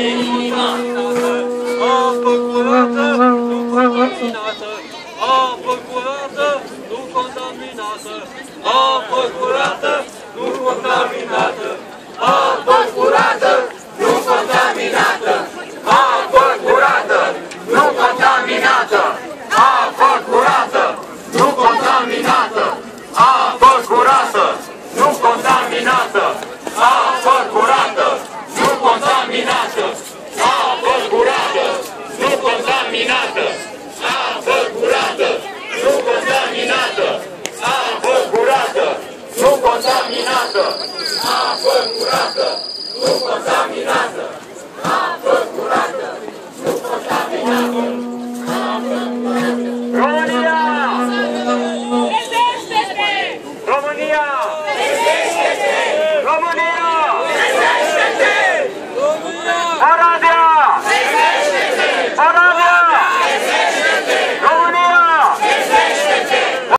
apă curată, nu contaminată, apă curată, nu contaminată, apă curată, nu contaminată, apă curată, nu contaminată, apă curată, nu contaminată, apă curată, nu contaminată, apă curată, nu contaminată, apă curată, nu contaminată, apă curată, nu contaminată, apă curată, nu contaminată, apă curată, nu contaminată, apă curată, nu contaminată.